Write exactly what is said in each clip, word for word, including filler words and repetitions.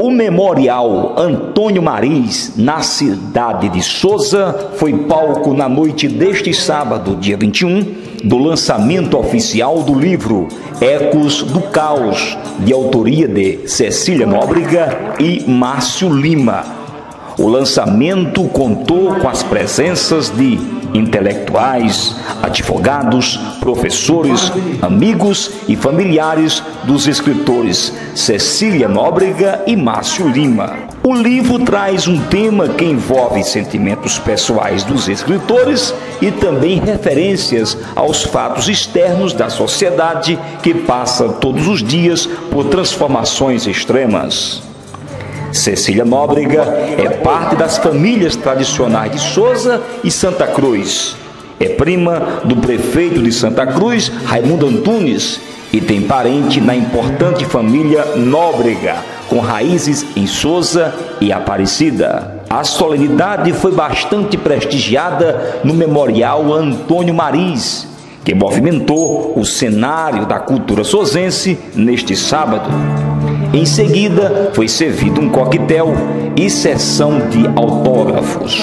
O Memorial Antônio Mariz, na cidade de Souza, foi palco na noite deste sábado, dia vinte e um, do lançamento oficial do livro Ecos do Caos, de autoria de Cecília Nóbrega e Márcio Lima. O lançamento contou com as presenças de intelectuais, advogados, professores, amigos e familiares dos escritores Cecília Nóbrega e Márcio Lima. O livro traz um tema que envolve sentimentos pessoais dos escritores e também referências aos fatos externos da sociedade que passa todos os dias por transformações extremas. Cecília Nóbrega é parte das famílias tradicionais de Souza e Santa Cruz. É prima do prefeito de Santa Cruz, Raimundo Antunes, e tem parente na importante família Nóbrega, com raízes em Souza e Aparecida. A solenidade foi bastante prestigiada no Memorial Antônio Mariz, que movimentou o cenário da cultura souzense neste sábado. Em seguida, foi servido um coquetel e sessão de autógrafos.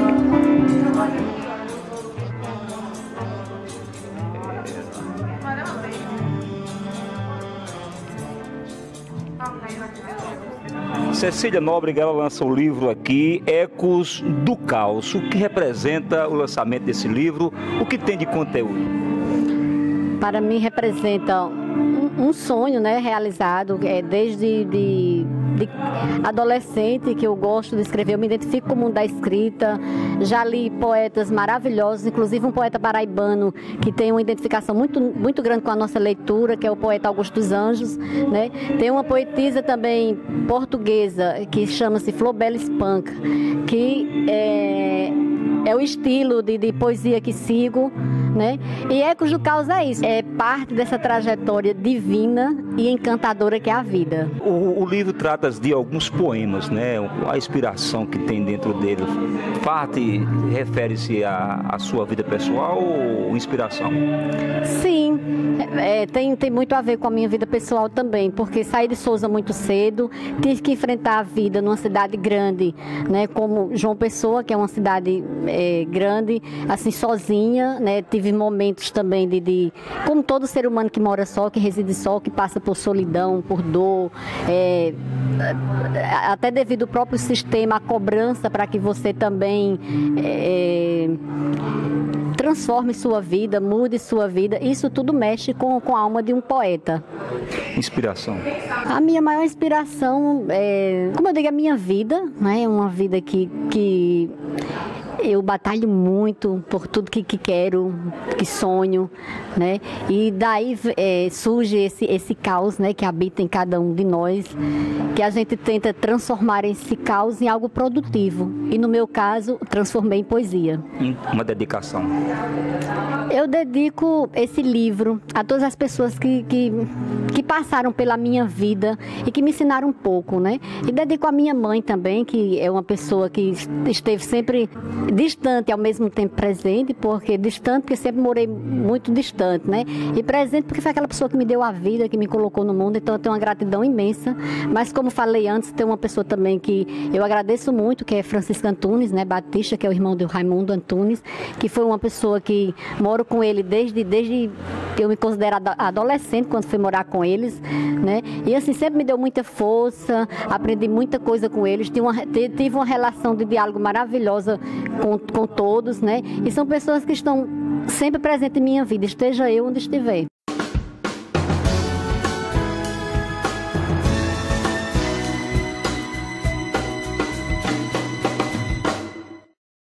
Cecília Nóbrega, ela lança o livro aqui, Ecos do Caos. O que representa o lançamento desse livro? O que tem de conteúdo? Para mim representa um, um sonho, né, realizado, é, desde de, de adolescente que eu gosto de escrever, eu me identifico com o mundo da escrita, já li poetas maravilhosos, inclusive um poeta paraibano que tem uma identificação muito, muito grande com a nossa leitura, que é o poeta Augusto dos Anjos, né? Tem uma poetisa também portuguesa que chama-se Flobela Espanca, que é, é o estilo de, de poesia que sigo, né? E Ecos do Caos é isso, é parte dessa trajetória divina e encantadora que é a vida. O, o livro trata de alguns poemas, né? A inspiração que tem dentro dele, parte refere-se à, à sua vida pessoal ou inspiração? Sim, é, tem, tem muito a ver com a minha vida pessoal também, porque saí de Souza muito cedo, tive que enfrentar a vida numa cidade grande, né? Como João Pessoa, que é uma cidade é, grande, assim, sozinha, né? Tive momentos também de, de, como todo ser humano que mora só, que reside só, que passa por solidão, por dor, é, até devido ao próprio sistema, a cobrança para que você também é, transforme sua vida, mude sua vida. Isso tudo mexe com, com a alma de um poeta. Inspiração? A minha maior inspiração é, como eu digo, a minha vida, né? Uma vida que... que eu batalho muito por tudo que, que quero, que sonho, né? E daí é, surge esse, esse caos, né, que habita em cada um de nós, que a gente tenta transformar esse caos em algo produtivo. E no meu caso, transformei em poesia. Uma dedicação? Eu dedico esse livro a todas as pessoas que, que, que passaram pela minha vida e que me ensinaram um pouco, né? E dedico a minha mãe também, que é uma pessoa que esteve sempre distante, ao mesmo tempo presente, porque distante, porque sempre morei muito distante, né? E presente porque foi aquela pessoa que me deu a vida, que me colocou no mundo, então eu tenho uma gratidão imensa. Mas como falei antes, tem uma pessoa também que eu agradeço muito, que é Francisco Antunes, né? Batista, que é o irmão do Raimundo Antunes, que foi uma pessoa que moro com ele desde, desde que eu me considero adolescente, quando fui morar com eles, né? E assim, sempre me deu muita força, aprendi muita coisa com eles, tive uma, tive uma relação de diálogo maravilhosa Com, com todos, né? E são pessoas que estão sempre presentes em minha vida, esteja eu onde estiver.